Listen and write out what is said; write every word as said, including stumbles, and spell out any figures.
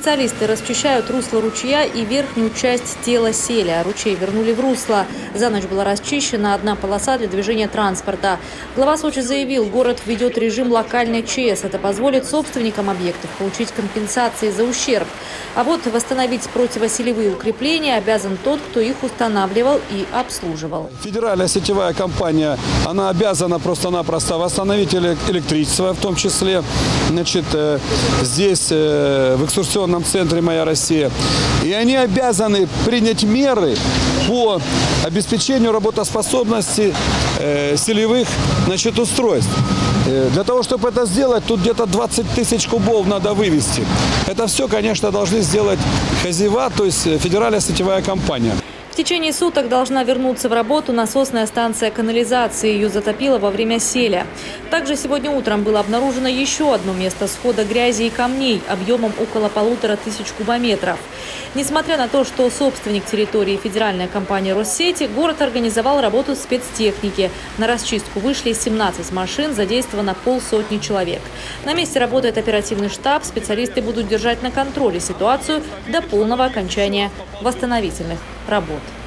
Специалисты расчищают русло ручья и верхнюю часть тела селя. Ручей вернули в русло. За ночь была расчищена одна полоса для движения транспорта. Глава Сочи заявил, город введет режим локальной ЧС. Это позволит собственникам объектов получить компенсации за ущерб. А вот восстановить противоселевые укрепления обязан тот, кто их устанавливал и обслуживал. Федеральная сетевая компания, она обязана просто-напросто восстановить электричество в том числе. Значит, здесь в экскурсионном центре «Моя Россия». И они обязаны принять меры по обеспечению работоспособности э, селевых, значит, устройств. Э, для того, чтобы это сделать, тут где-то двадцать тысяч кубов надо вывести. Это все, конечно, должны сделать хозяева, то есть федеральная сетевая компания. В течение суток должна вернуться в работу насосная станция канализации. Ее затопило во время селя. Также сегодня утром было обнаружено еще одно место схода грязи и камней объемом около полутора тысяч кубометров. Несмотря на то, что собственник территории федеральная компания Россети, город организовал работу спецтехники. На расчистку вышли семнадцать машин, задействовано полсотни человек. На месте работает оперативный штаб. Специалисты будут держать на контроле ситуацию до полного окончания восстановительных работ.